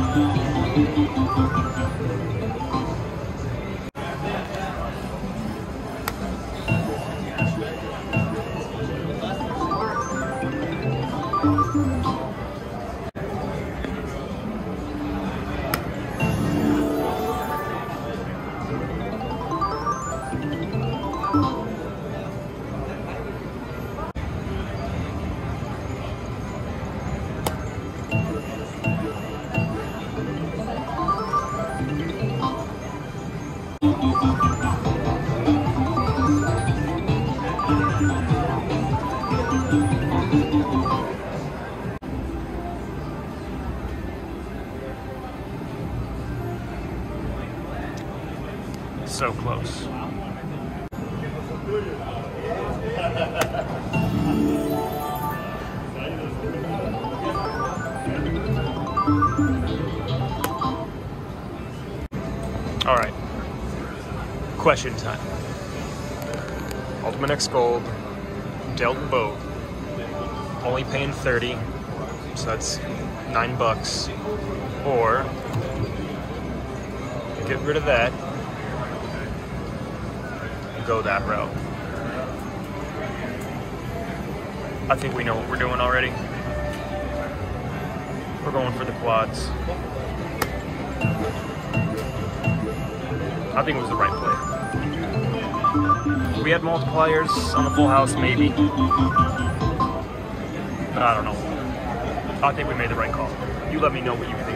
So close. All right. Question time. Ultimate X Gold, Delta boat. Only paying 30, so that's $9. Or get rid of that. Go that route. I think we know what we're doing already. We're going for the quads. I think it was the right play. We had multipliers on the full house, maybe. But I don't know. I think we made the right call. You let me know what you think.